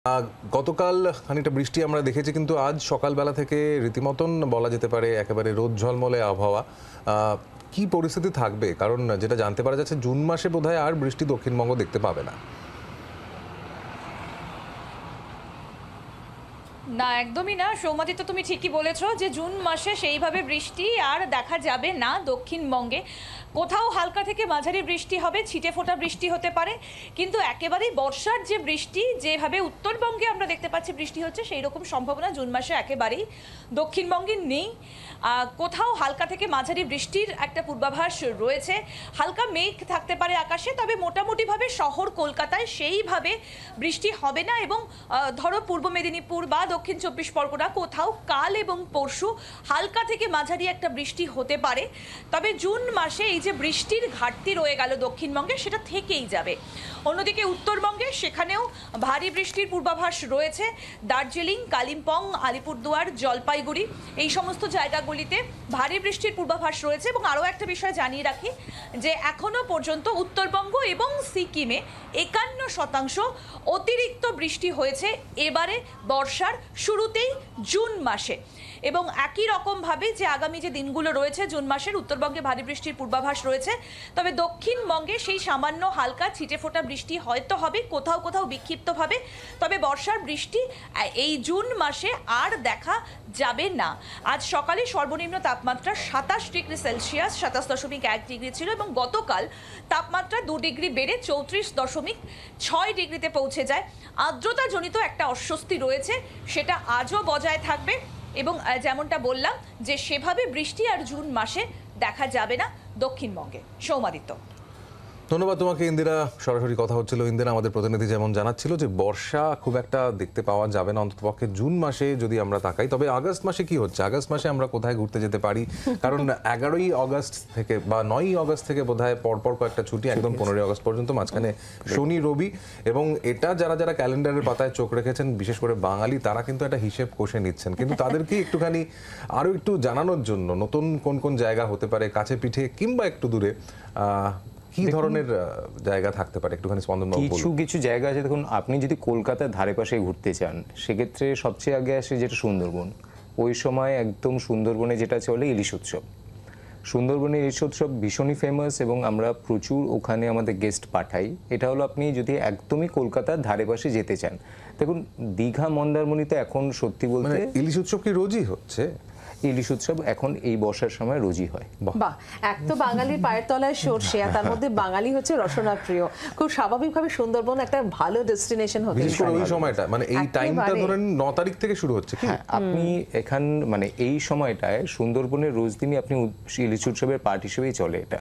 গতকাল খানিকটা বৃষ্টি আমরা দেখেছি, কিন্তু আজ সকালবেলা থেকে রীতিমতন বলা যেতে পারে একেবারে রোদ ঝলমলে আবহাওয়া। কি পরিস্থিতি থাকবে? কারণ যেটা জানতে পারা যাচ্ছে, জুন মাসে বোধহয় আর বৃষ্টি দক্ষিণবঙ্গ দেখতে পাবে না। না, একদমই না সৌমাদিত্য, তুমি ঠিকই বলেছো যে জুন মাসে সেইভাবে বৃষ্টি আর দেখা যাবে না দক্ষিণবঙ্গে। কোথাও হালকা থেকে মাঝারি বৃষ্টি হবে, ছিটে ফোঁটা বৃষ্টি হতে পারে, কিন্তু একেবারেই বর্ষার যে বৃষ্টি যেভাবে উত্তরবঙ্গে আমরা দেখতে পাচ্ছি বৃষ্টি হচ্ছে, সেই রকম সম্ভাবনা জুন মাসে একেবারেই দক্ষিণবঙ্গে নেই। কোথাও হালকা থেকে মাঝারি বৃষ্টির একটা পূর্বাভাস রয়েছে। হালকা মেঘ থাকতে পারে আকাশে, তবে মোটামুটিভাবে শহর কলকাতায় সেইভাবে বৃষ্টি হবে না। এবং ধরো পূর্ব মেদিনীপুর বা দক্ষিণ চব্বিশ পরগনা কোথাও কাল এবং পরশু হালকা থেকে মাঝারি একটা বৃষ্টি হতে পারে। তবে জুন মাসে এই যে বৃষ্টির ঘাটতি রয়ে গেল দক্ষিণবঙ্গে, সেটা থেকেই যাবে। অন্যদিকে উত্তরবঙ্গে সেখানেও ভারী বৃষ্টির পূর্বাভাস রয়েছে। দার্জিলিং, কালিম্পং, আলিপুরদুয়ার, জলপাইগুড়ি এই সমস্ত জায়গাগুলিতে ভারী বৃষ্টির পূর্বাভাস রয়েছে। এবং আরও একটা বিষয় জানিয়ে রাখি যে এখনও পর্যন্ত উত্তরবঙ্গ এবং সিকিমে 51% অতিরিক্ত বৃষ্টি হয়েছে এবারে বর্ষার শুরুতেই জুন মাসে। এবং একই রকমভাবে যে আগামী যে দিনগুলো রয়েছে জুন মাসের, উত্তরবঙ্গে ভারী বৃষ্টির পূর্বাভাস রয়েছে। তবে দক্ষিণবঙ্গে সেই সামান্য হালকা ছিটে ফোঁটা বৃষ্টি হয়তো হবে, কোথাও কোথাও বিক্ষিপ্তভাবে। তবে বর্ষার বৃষ্টি এই জুন মাসে আর দেখা যাবে না। আজ সকালে সর্বনিম্ন তাপমাত্রা 27 ডিগ্রি সেলসিয়াস, 27.1 ডিগ্রি ছিল। এবং গতকাল তাপমাত্রা 2 ডিগ্রি বেড়ে 34.6 ডিগ্রিতে পৌঁছে যায়। আর্দ্রতাজনিত একটা অস্বস্তি রয়েছে, সেটা আজও বজায় থাকবে। এবং যেমনটা বললাম যে সেভাবে বৃষ্টি আর জুন মাসে দেখা যাবে না দক্ষিণবঙ্গে। সৌমাদিত্য, ধন্যবাদ তোমাকে ইন্দিরা। সরাসরি কথা হচ্ছিল ইন্দিরা, আমাদের প্রতিনিধি যেমন জানাচ্ছিল যে বর্ষা খুব একটা দেখতে পাওয়া যাবে না অন্ততপক্ষে জুন মাসে। যদি আমরা তাকাই, তবে আগস্ট মাসে কি হচ্ছে, আগস্ট মাসে আমরা কোথায় ঘুরতে যেতে পারি? কারণ 11ই আগস্ট থেকে বা 9ই আগস্ট থেকে বোধহয় পরপর কয়েকটা ছুটি, একদম 15ই আগস্ট পর্যন্ত, মাঝখানে শনি রবি। এবং এটা যারা যারা ক্যালেন্ডারের পাতায় চোখ রেখেছেন, বিশেষ করে বাঙালি, তারা কিন্তু একটা হিসেব কষে নিচ্ছেন। কিন্তু তাদেরকে একটুখানি আরও একটু জানানোর জন্য নতুন কোন কোন জায়গা হতে পারে কাছে পিঠে কিংবা একটু দূরে, কি ধরনের জায়গা থাকতে পারে, একটুখানি স্পন্দনবাবু বলুন। কিছু কিছু জায়গা আছে, দেখুন আপনি যদি কলকাতার ধারে পাশে ঘুরতে চান, সেক্ষেত্রে সবচেয়ে আগে আসে যেটা সুন্দরবন। ওই সময় একদম সুন্দরবনে যেটা চলে ইলিশ উৎসব। সুন্দরবনের ইলিশ উৎসব ভীষণই ফেমাস এবং আমরা প্রচুর ওখানে আমাদের গেস্ট পাঠাই। এটা হলো আপনি যদি একদমই কলকাতার ধারে পাশে যেতে চান। দেখুন দীঘা, মন্দারমণিতে এখন সত্যি বলতে ইলিশ উৎসব কি রোজই হচ্ছে? ইলিশ উৎসব এখন এই বর্ষার সময় রোজই হয়। বাহ, এক তো বাঙালির পায়ের তলায় সরষে, আর তার মধ্যে বাঙালি হচ্ছে রসনা প্রিয়। খুব স্বাভাবিকভাবে সুন্দরবন একটা ভালো ডেস্টিনেশন হতে বিশেষ করে ওই সময়টা, মানে এই টাইমটা ধরেন 9 তারিখ থেকে শুরু হচ্ছে কি? আপনি এখান মানে এই সময়টায় সুন্দরবনের রোজ দিনই আপনি ইলিশ উৎসবের পার্ট হিসেবেই চলে এটা।